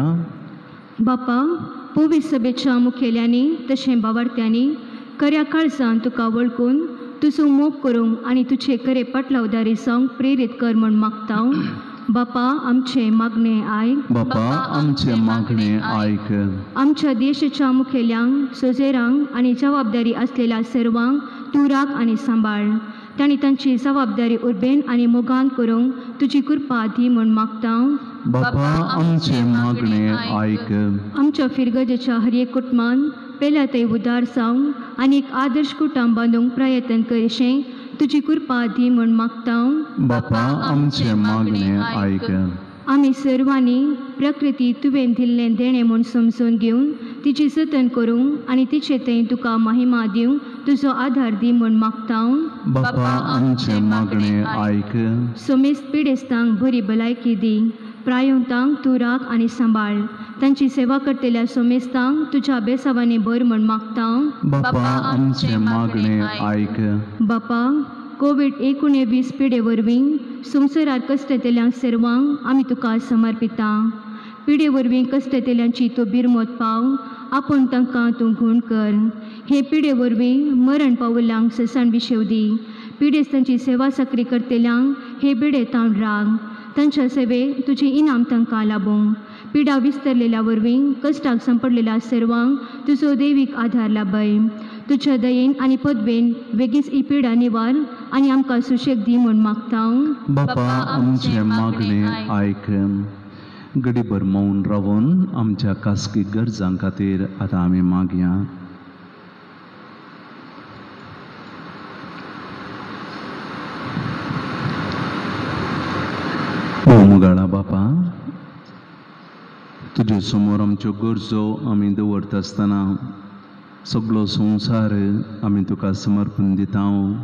बापा, पवित्र सभेच्या मुखेल्यांनी तशें बावार्थ्यांनी खऱ्या काळजान तुका वळखून तुजो मोग करूंक आनी तुजे खरे पाटलावदारी जावंक प्रेरीत कर म्हूण मागता. बापा, आमचे मागणे आयक. बापा, आमचे मागणे आयक. आमच्या देशाच्या मुखेल्यांक, सोजेरांक आनी जबाबदारी आसलेल्या सर्वांक तूं राख आनी सांबाळ. तांणी तांची जबाबदारी उर्बेन आनी मोगान करूंक तुजी कृपा दी म्हूण मागता. बापा, आमचे मागणे आयक. आमच्या फिरगजेच्या हर एक कुटुंबान पयल्या थंय उदार जावंक आनी एक आदर्श कुटुंब बांदूंक प्रयत्न करचें तुजी कृपा दी म्हूण मागता. बापा, आमचे मागणे आयक. आमी सर्वांनी प्रकृती तुवें दिल्लें देणें म्हूण समजून घेवन तिची जतन करूंक आनी तिचे थंय तुका महिमा दिवंक तुजो आधार दी म्हूण मागता. बापा, आमचे मागणे आयक. सोमेस्त पिडेस्तांक बरी भलायकी दी. प्रायोंतांक तूं राख आनी सांबाळ. तांची सेवा करतल्या सोमेस्तांक तुज्या बेसावांनी भर म्हूण मागता. बापा, आमचे मागणे आयक. बापा, कोविड-19 पिडे वरवीं संवसारात कश्टतेल्यांक सर्वांक आमी तुका समर्पिता. पिडे वरवीं कश्टतेल्यांची तूं बिरमोत पाव, आपूण तांकां तूं घूण कर. हे पिडे वरवीं मरण पावल्यांक ससाण विशेवदी. पिडेस तांची सेवा साकरी करतेल्यांक हे बिडे तावन राग. तांच्या सेवेक तुजें इनाम तांकां लाबूं. पिडा विस्तरलेल्या वरवीं कश्टाक सांपडलेल्या सर्वांक तुजो दैवीक आधार लाभय. तुज्या दयेन आनी पदवेन बेगीच ही पिडा निवार आनी आमकां सुशेग दी म्हूण मागता. बापा आमचे मागणे आयक. गडीभर मौन रावून आमच्या खासगी गरजां खातीर आतां आमी मागया. ओ मुगाळा बापा, तुजे समोर आमच्यो गरजो आमी दवरत आसतना सगळो संवसार आमी तुका समर्पण दिता.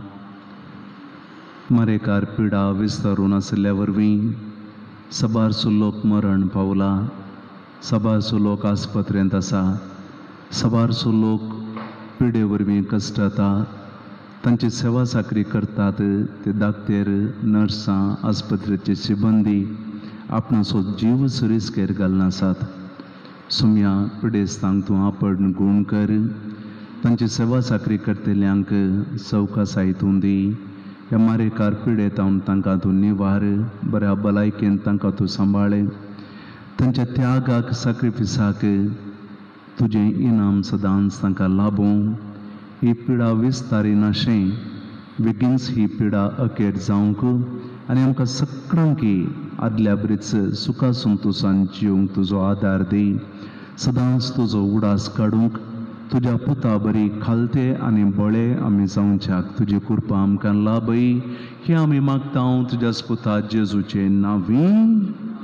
मरेकार पिडा विस्तारून आशिल्ल्या वरवीं सबारसो लोक मरण पावला, सबारसो लोक आस्पत्रेंत आसा, सबारसो लोक पिडे वरवीं कश्टाता. तांची सेवा साकरी करतात ते दाक्तेर, नर्सां, आस्पत्रेचे सिबंदी आपणाचो जीव रिस्केर घालून आसात. सुम्या पिडेस्तांक तूं आपण गुण कर. तांची सेवा साकरी करतेल्यांक सवकासायेतून दी. ह्या मारेकार पिडेतावन तांकां तूं निवार. बऱ्या भलायकेन तांकां तूं सांबाळ. तांच्या त्यागाक, सॅक्रिफिसाक तुजें इनाम सदांच तांकां लाभूं. ही पिडा विस्तारिनाशें बेगीनच ही पिडा अखेर जावंक आनी आमकां सगळ्यांक आदल्या बरीच सुखा संतोशान जिवंक तुजो आदार दी. सदांच तुजो उडास काडूंक तुज्या पुता बरी खालते आनी बळे आमी जावच्याक तुजी कृपा आमकां लाभय. ही आमी मागता तुज्या पुता जेजूचे नांवीं.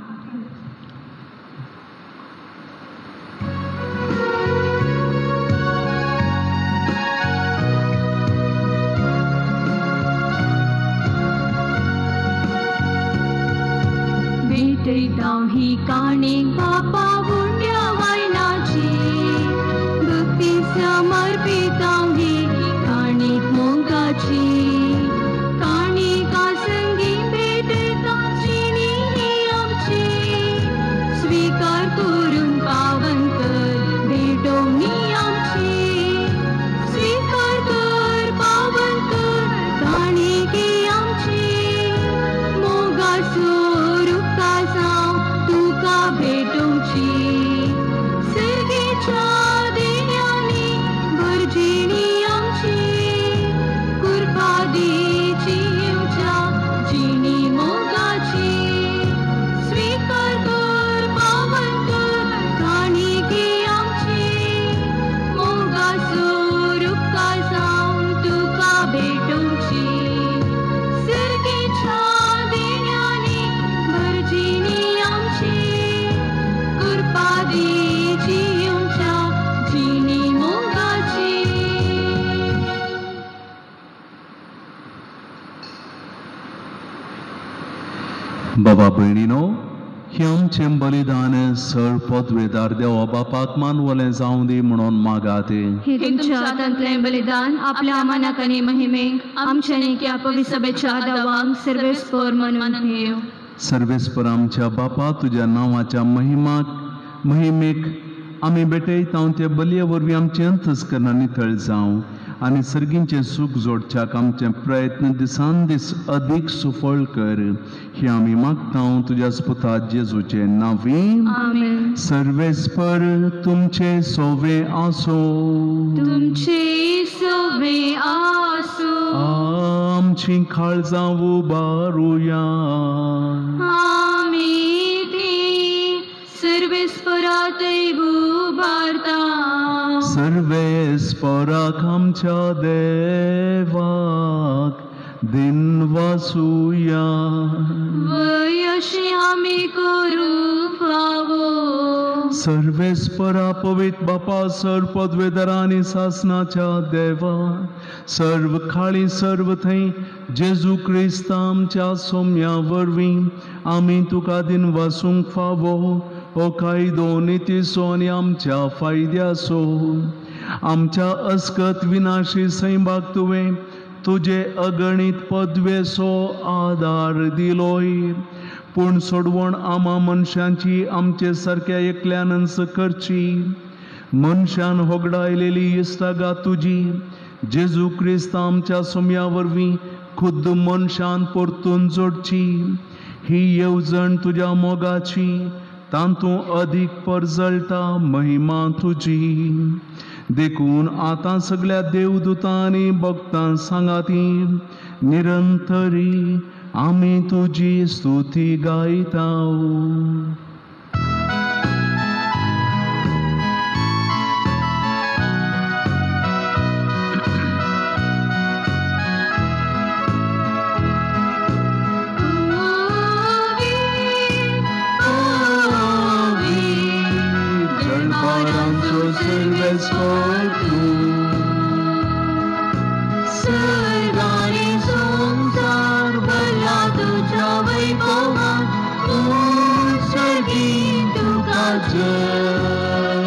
ही काणी बापा बुंड्या वायनाची भक्ती समर्पित ही काणी मोगाची. काणी का संगी भेटताची ही आमची स्वीकार करून पावन कर भेटोवणी आमची. स्वीकार कर पावन कर काणी की आमची मोगाचो बाबा भयणीनो, हे आमचें बलिदान सळ पदवेदार देवा बापाक मानवलें जावं दी म्हणून मागात. हे तुमच्या हातांतलें बलिदान आपल्या मानाक आनी महिमेक आमच्या नेक्या पवित्र सभेच्या दावांक सर्वेस्पर म्हणून घेव. सर्वेस्पर आमच्या बापा, तुज्या नांवाच्या महिमेक आमी भेटयता ते बलये वरवीं आमचें अंतस्करणां नितळ जावं आनी सर्गींचें सूख जोडच्याक आमचे प्रयत्न दिसान दीस अदीक सुफळ कर. ही आमी मागता तुज्या पुता जेजूचे नांवीं. आमेन. सर्वेस्पर तुमचे सोवे आसो. तुमचे सोवे आसो. आमची काळजां उबारुया. आमी ती सर्वेस्परात उबारता. सर्वेस्पराक आमच्या देवाक दिन वासुया. वयशी आमी करू फावो. सर्वेस्परा पवित्र बापा, सर्व पदवेदारा आनी सासनाच्या देवा, सर्व खाळी सर्व थंय जेजू क्रिस्त आमच्या सोम्या वरवीं आमी तुका दिन वासूंक फावो. हो कायदो नितीसो आनी आमच्या फायद्याचो. आमच्या अस्कत विनाशी सैमाक तुवें तुजे अगणित पदवेचो आदार दिलोय, पूण सोडवण आमा मनशांची आमचे सारक्या एकल्यानच करची. मनशान होगडायलेली इश्टागा तुजी जेजू क्रिस्त आमच्या सोम्या वरवीं खुद्द मनशान परतून जोडची. ही येवजण तुज्या मोगाची, तांतू अदीक परजळटा महिमा तुजी. देखून आतां सगळ्या देवदूतां आनी भक्तां सांगाती निरंतरी आमी तुजी स्तुती गायताव. सर्वांनी संसार भरला तुझ्या वैभवान, सर्गी तुका जय,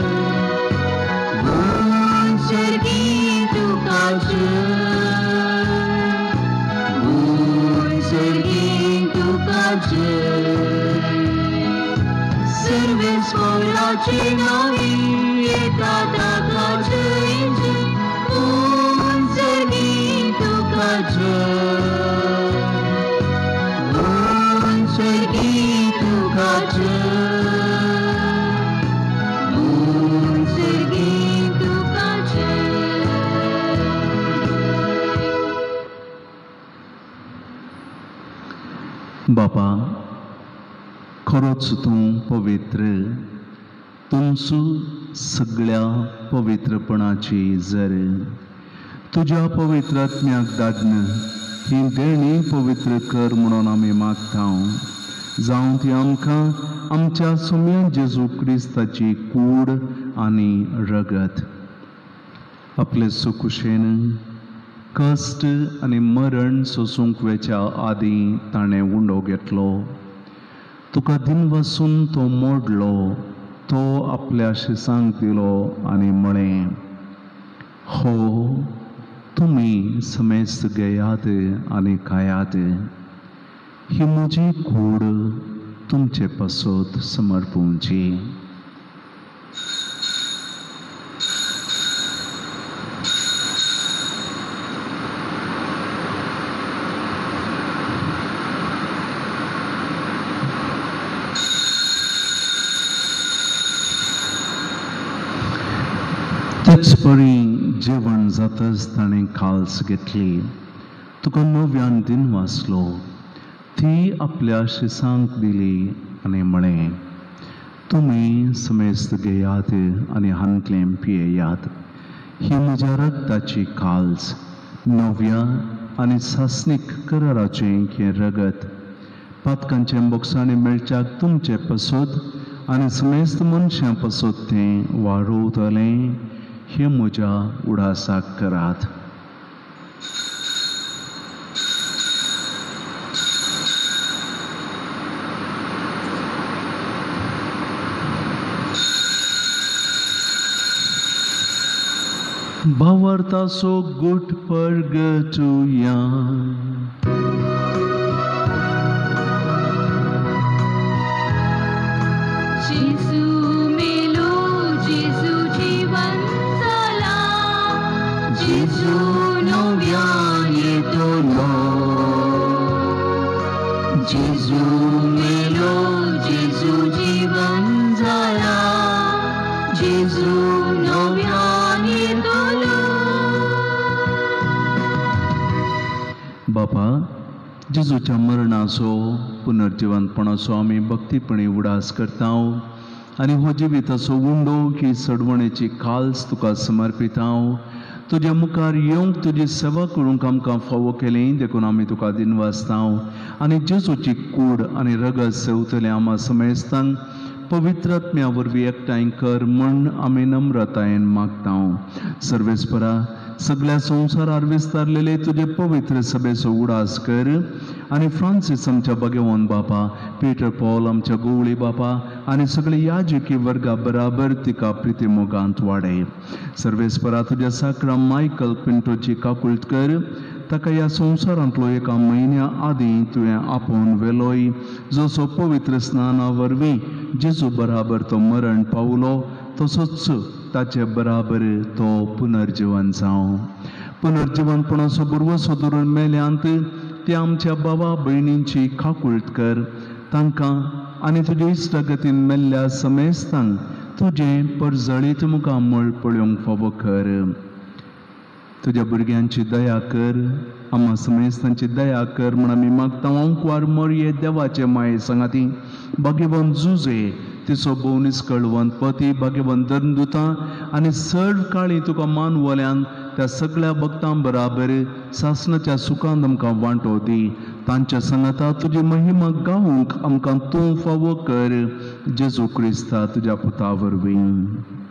सर्गी तुका जय, सर्गी तुका जय. सर्वेश्वराचे नावी एका ताका जय जय, सर्गी तुका जय, सर्गी तुका जय, सर्गी तुका जय. बापा, खरोच तूं पवित्र, तुमचो सगळ्या पवित्रपणाची जर तुझ्या पवित्र आत्म्याक धाडन ही देणी पवित्र कर म्हणून आमी मागता. जावं ती आमकां आमच्या सोम्या जेजू क्रिस्ताची कूड आनी रगत आपले सुकुशेन कश्ट आनी मरण सोसूंक वेच्या आदीं ताणें उंडो घेतलो. तुका दिन वसून तो मोडलो, तो आपल्या शिसांक दिलो आनी म्हळें, हो तुमी समेस्त घेयात आनी खायात, ही म्हजी कूड तुमचे पासत समर्पूंची. तेच परी जेवण जाताच ताणें खाल्स घेतली. तुका नव्यान दिन वाचलो, ती आपल्या शिसांक दिली आनी म्हळें, तुमी समेस्त घेयात आनी हांतलें पियेयात, ही म्हज्या रगताची खाल्स, नव्या आनी सासणीक कराराचें हें रगत, पातकांचें बोगसाणें मेळच्याक तुमचे पासत आनी समेस्त मनशां पासत तें वाडोवतलें, हे म्हज्या उडासाक करात. भावार्थाचो गुट परगटुया. जेजू मेलो, जेजू जीवन जाला, जेजू नव्यान येतलो. जेजू मेलो, जेजू जीवन जाला, जेजू नव्यान येतलो. बापा, जेजूच्या मरणाचो पुनर्जिवंतपणाचो आमी भक्तीपणी उडास करता आनी हो जिविताचो उंडो की सडवणेची खाल्स तुका समर्पिता. तुज्या मुखार येवंक तुजी सेवा करूंक आमकां फावो केलें देखून आमी तुका दिन वाचता आनी जेजूची कूड आनी रगत सेवतले आमा समेस्तांक पवित्र आत्म्या वरवीं एकठांय कर म्हण आमी नम्रतायेन मागता. सर्वेस्परा, सगळ्या संवसारार विस्तारलेले तुजे पवित्र सभेचो उडास कर आनी फ्रांसीस आमच्या भगवान बापा, पीटर पॉल आमच्या गोवळी बापा आनी सगळे याजकी वर्गा बराबर तिका प्रिती मोगांत वाडय. सर्वेस्परा, तुज्या साकरा मायकल पिंटोची काकुळट कर, ताका ह्या संवसारांतलो एका म्हयन्या आदीं तुवें आपोवन व्हेलोय, जसो पवित्र स्नाना वरवीं जेजू बराबर तो मरण पावलो, तसोच ताचे बराबर तो पुनर्जीवन जावं. पुनर्जीवनपणाचो बुरवोसो धरून मेल्यांत ते आमच्या भावा भयणींची खाकुळट कर. तांकां आनी तुजे इश्टगतीन मेल्ल्या समेस्तांक तुजें परजळीत मुखां मळ पळोवंक फावो कर. तुज्या भुरग्यांची दया कर, आम्हा समेस्तांची दया कर म्हण आमी मागता. ओंकवार मरये देवाचे माये सांगाती, भाग्यवान जुजे तिचो भोवनीस कळवंत पती, भाग्यवान धर्मदुतां आनी सर्व काळी तुका मानवल्यान त्या सगळ्या भक्तां बराबर सासणाच्या सुखांत आमकां वांटो दी. तांच्या सांगाता तुजी महिमा गावूंक आमकां तूं फावो कर. जेजू क्रिस्ता तुज्या पुता वरवीं.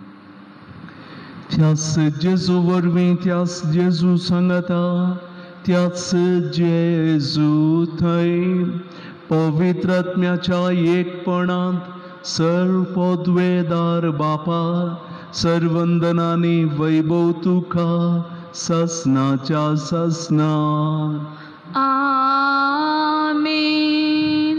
त्याच जेजू वरवीं, त्याच जेजू सांगाता, त्याच जेजू थंय पवित्र आत्म्याच्या एकपणांत सर्व पदवेदार बापा, सर्व वंदनांनी वैभव तुका ससनाच्या ससनार. आमेन.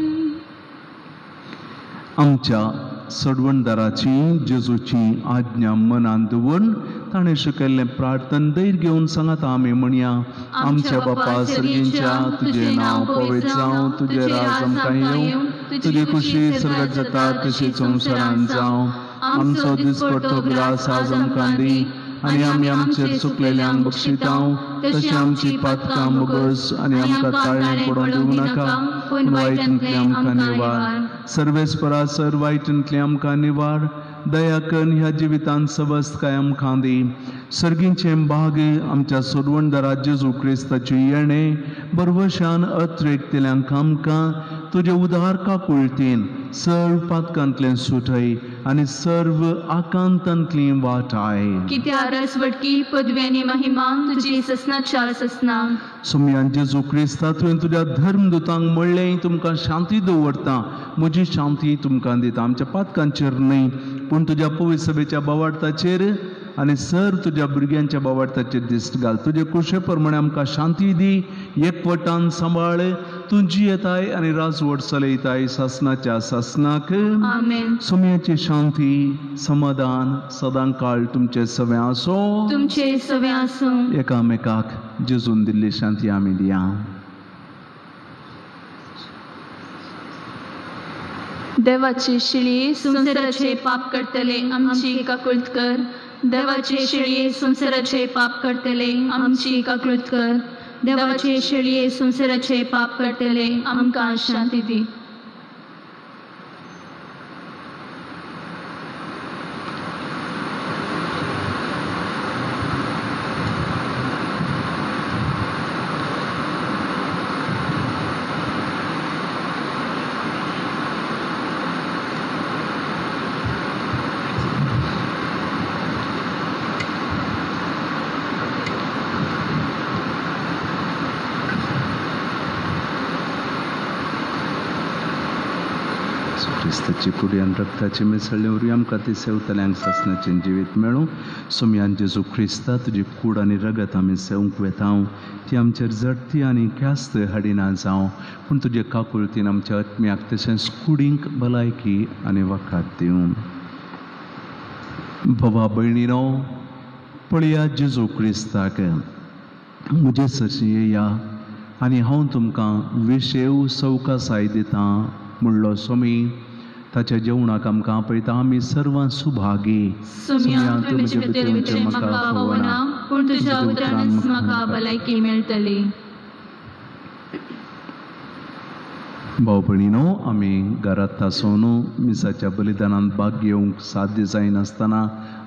आमच्या सडवणदाराची जेजूची आज्ञा मनान दवरून ताणें शिकयल्लें प्रार्थन धैर्य घेवन सांगाता आमी म्हणया. आमच्या बापा सर्गींच्या, तुजें नांव पवित्र जावं, तुजें राज आमकां येवं, तुजी खुशी सर्गात जाता तशी संवसारांत जावं. आमचो दिसपडटो ग्रास आज आमकां दी, आनी आमी आमचेर चुकलेल्यांक बक्षितांव, तशी आमची पातकां बगस आनी आमकां ताळ्यार पडोवंक दिवं नाका, पूण वायटांतली आमकां निवार. सर्वेस्परा सर वायटांतली आमकां निवार. दया करून ह्या जिवितांत सवस्त काय आमकां दी. सर्गींचें भाग आमच्या सोडवणदारा जेजू क्रिस्ताची येणे बरवशान अत्रेकतेल्यांक आमकां तुजे उदार काकुळटीन सर्व पातकांतलें सुटय आनी सर्व आकांतांतली वाटाय. कित्या रसवटकी पदव्यांनी महिमान तुजी ससनाच्या ससनांक. सुमयान जेजू क्रिस्ता तुवें तुज्या धर्मदुतांक म्हणलें, तुमकां शांती दवरता, म्हजी शांती तुमकां दिता. आमच्या पातकांचेर न्हय पूण तुज्या पवित्र सभेच्या बावार्थाचेर आनी सर तुज्या भुरग्यांच्या बावार्थाचेर दिश्ट घाल. तुजे कुशे प्रमाणे आमकां शांती दी. एकवटान सांबाळ. तूं जियेताय आनी राजवट चलयताय सासनाच्या सासनाक. आमेन. सुमयाची शांती समाधान सदां काळ तुमचे सवे आसो. तुमचे सवे आसूं. एकामेकाक जेजून दिल्ली शांती आमी दिया. देवाचे शिळये संसाराचे पाप करतले आमची काकुळट कर. देवाचे शिळये संसाराचे पाप करतले आमची काकुळट कर. देवाचे शिळये संसाराचे पाप करतले आमकां शांती दी. क्रिस्ताची कुडी आनी रक्ताची मिसळणे वरवीं आमकां ती सेवतल्यांक सासणाचें जिवीत मेळूं. सुमयान जेजू क्रिस्ता तुजी कूड आनी रगत आमी सेवंक वेतांव. ती आमचेर जडती आनी क्यास्त हाडिना जावं, पूण तुजे काकुळटीन आमच्या आत्म्याक तशेंच कुडींक भलायकी आनी वखाद दिवं. भावा भयणीनो, पळया जेजू क्रिस्ताक म्हजे सरशी येया आनी हांव तुमकां विशेव सवकासाय दितां म्हणलो स्वामी. ताच्या जेवणाक आमकां आपयता आमी सर्वां सुभागी. सुमयान तुवें म्हजे भितर विचरें म्हाका पावना, पूण तुज्या उतरानच म्हाका भलायकी मेळटली. भाव भयणीनो, आमी घरांत आसून मिसाच्या बलिदानांत भाग घेवंक साध्य जायनासतना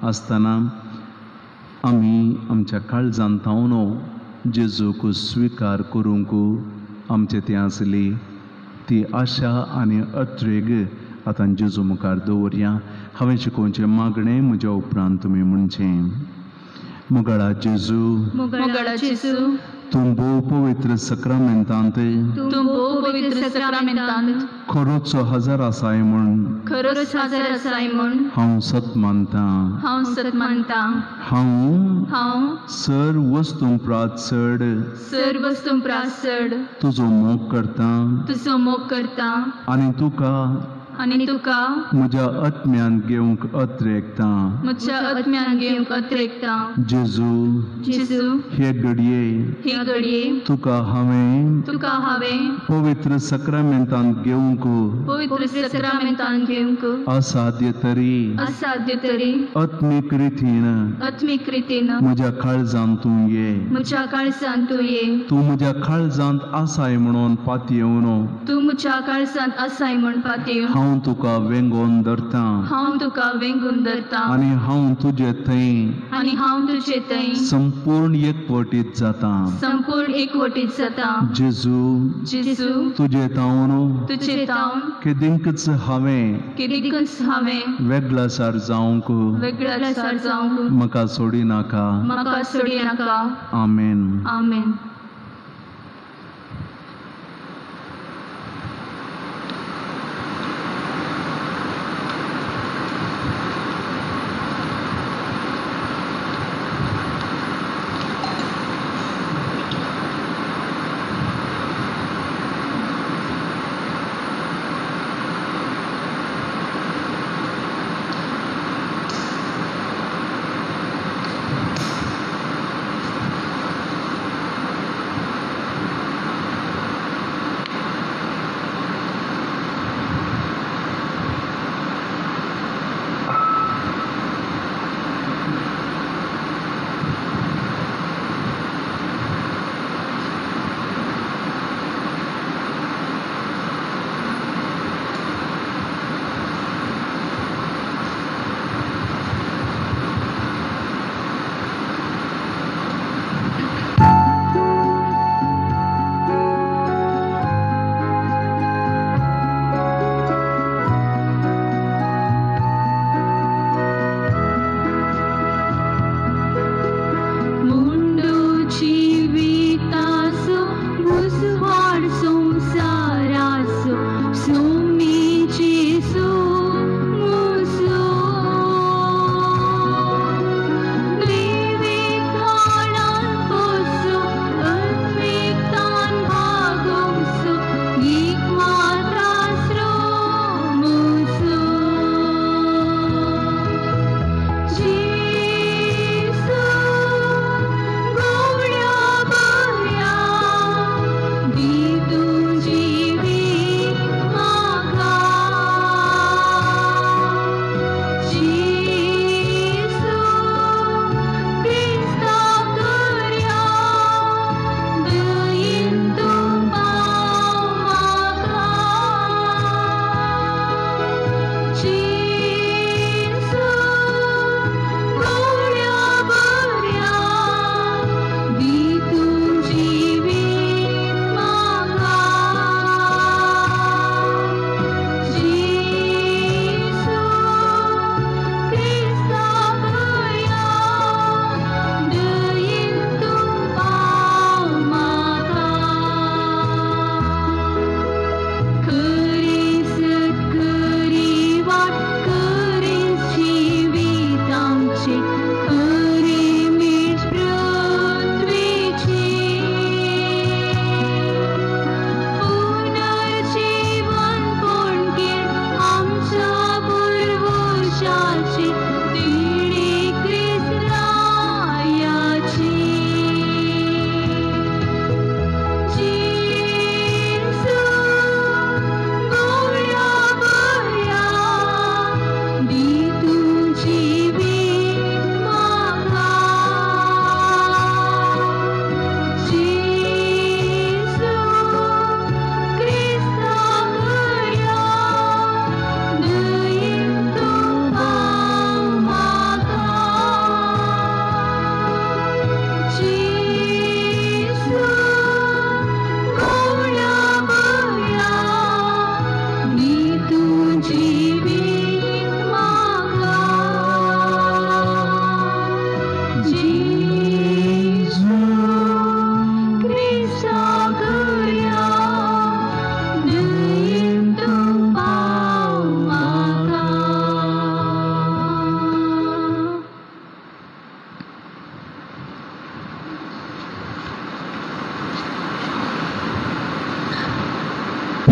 आमी आमच्या काळजांत थावन जेजूक स्विकार करूंक आमचे ती आसली ती आशा आनी अत्रेग आतां जेजू मुखार दवरया. हांवें शिकोवचें मागणें म्हज्या उपरांत तुमी म्हणचें. मुगाळा जेजू, मुगाळा जेजू, तूं भोव पवित्र सक्रमेंतांत तूं भोव पवित्र सक्रामेंतांत खरोचो हजर आसाय म्हूण खरोच हजर आसाय म्हूण हांव सत मानतां. हांव सत मानतां. हांव हांव सर वस्तूं प्रात चड सर वस्तूं प्रास चड तुजो मोग करतां तुजो मोग करतां आनी तुका आनी तुका म्हज्या आत्म्यान घेवंक अत्रेकतां. म्हज्या आत्म्यान घेवंक अत्रेकतां. जेजू, जेजू, हे घडये हे घडये तुका हांवें तुका हांवें पवित्र सक्रमेंतांत घेवंक पवित्र सक्रामेंतांत घेवंक असाध्य तरी असाध्य तरी आत्मीक रितीन आत्मीक रितीन म्हज्या काळजांत तूं ये. म्हज्या काळजांत तूं ये. तूं म्हज्या काळजांत आसाय म्हणून पातयेवन तूं म्हज्या काळजांत आसाय म्हूण पातयेवन हांव तुका वेंगोन धरतां हांव तुका वेंगून धरतां. आनी हांव तुजे थंय आनी हांव तुजे थंय संपूर्ण एकवटीत जातां. संपूर्ण एकवटीत जातां. जेजू, जेजू, तुजे तावन तुजे तावन केदिंकच हांवें कितेंच हांवें वेगळासार जावंक वेगळासार जावंक म्हाका सोडी नाका. म्हाका सोडी नाका. आमेन. आमेन.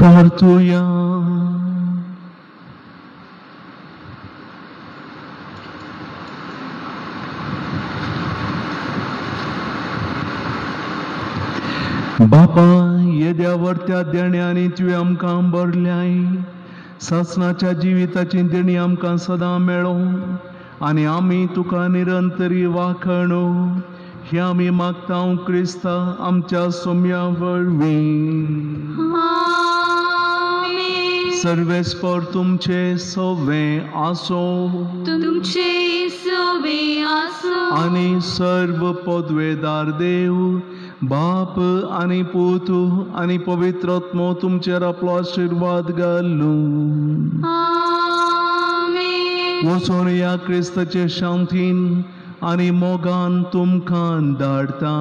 प्रार्थुया. बापा, येद्यावर त्या देण्यानी तुवें आमकां भरल्याय. सासणाच्या जिविताची देणी आमकां सदां मेळो आनी आमी तुका निरंतरी वाखणू. हे आमी मागता क्रिस्ता आमच्या सोम्या वरवीं. सर्वेस्पर तुमचे सवे आसो. तुमचे सवे आसो. आनी सर्व पदवेदार देव बाप आनी पूत आनी पवित्र आत्मो तुमचेर आपलो आशीर्वाद घालूं. वचून या क्रिस्ताचे शांतीन आनी मोगान तुमकां धाडटा.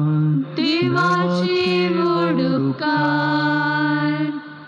देवाचे व्हड उपकार.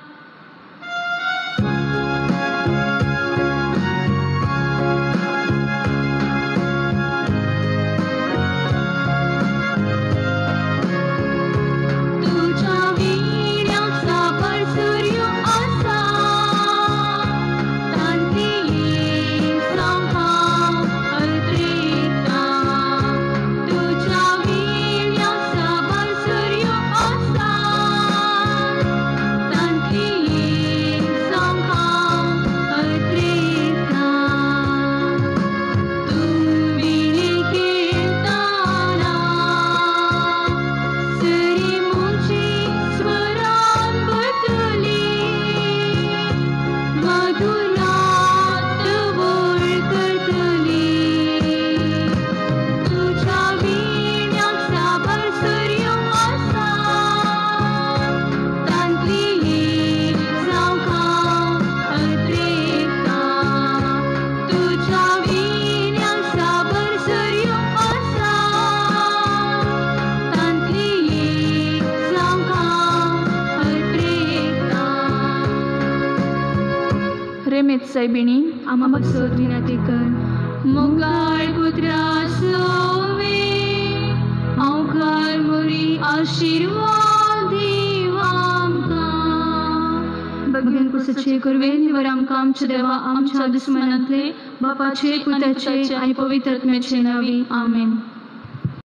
सायबिणी आम्हा सोद विनंती कर. मोगाळ कुत्रा सोवे अवघार मोरी आशीर्वाद दिव आमकां. भगवान कुसाचे करवे निवर आमकां आमच्या देवा आमच्या दुस्मनांतले बापाचे पुताचे आनी पवित्र आत्म्याचे नावी. आमेन.